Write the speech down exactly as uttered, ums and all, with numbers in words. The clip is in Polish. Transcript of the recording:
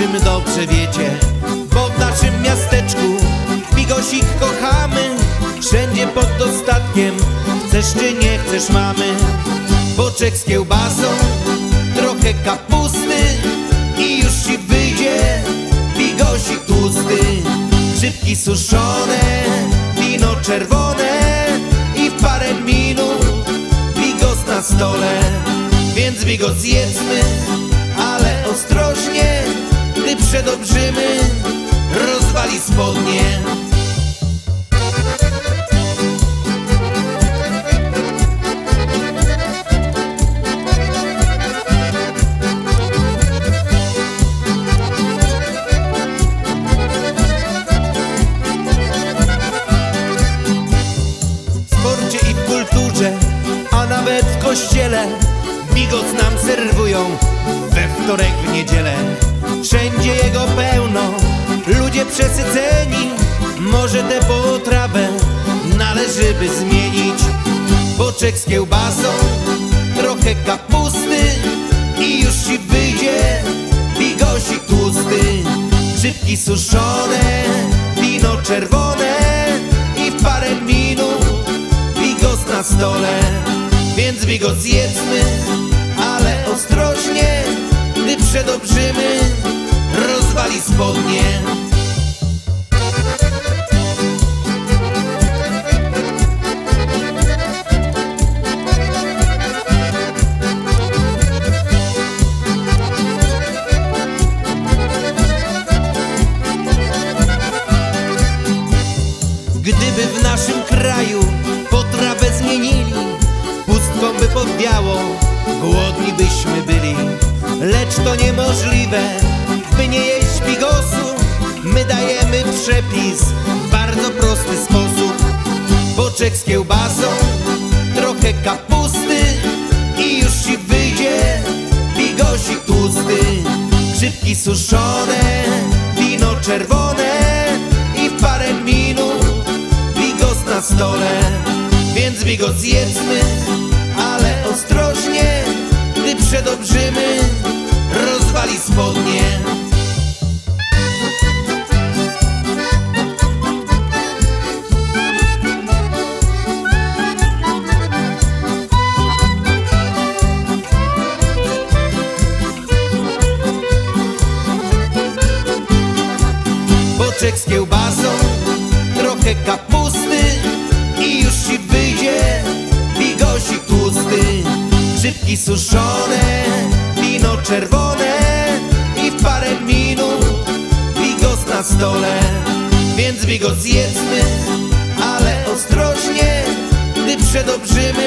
czym dobrze wiecie, bo w naszym miasteczku bigosik kochamy. Wszędzie pod dostatkiem, chcesz czy nie chcesz mamy. Boczek z kiełbasą, trochę kapusty i już ci wyjdzie bigosik tłusty. Grzybki suszone, wino czerwone i w parę minut bigos na stole. Więc bigos zjedzmy, ale ostrożnie, gdy przedobrzymy, rozwali spodnie. W sporcie i w kulturze, a nawet w kościele bigos nam serwują we wtorek, w niedzielę. Wszędzie jego pełno, ludzie przesyceni. Może tę potrawę należy by zmienić. Boczek z kiełbasą, trochę kapusty i już ci wyjdzie bigosik tłusty. Grzybki suszone, wino czerwone i w parę minut bigos na stole. Więc bigos zjedzmy, ale ostrożnie, gdy przedobrzymy, rozwali spodnie. Gdyby w naszym kraju potrawę zmienili, pustką by podwiało, głodni byśmy byli. Lecz to niemożliwe, by nie jeść bigosu. My dajemy przepis w bardzo prosty sposób. Boczek z kiełbasą, trochę kapusty i już ci wyjdzie bigosik tłusty. Grzybki suszone, wino czerwone i w parę minut bigos na stole. Więc bigos zjedzmy, ale ostrożnie, gdy przedobrzymy, rozwali spodnie. Boczek z kiełbasą, trochę kapusty i już ci wyjdzie bigosik tłusty. Grzybki suszone, wino czerwone i w parę minut bigos na stole. Więc bigos zjedzmy, ale ostrożnie, gdy przedobrzymy,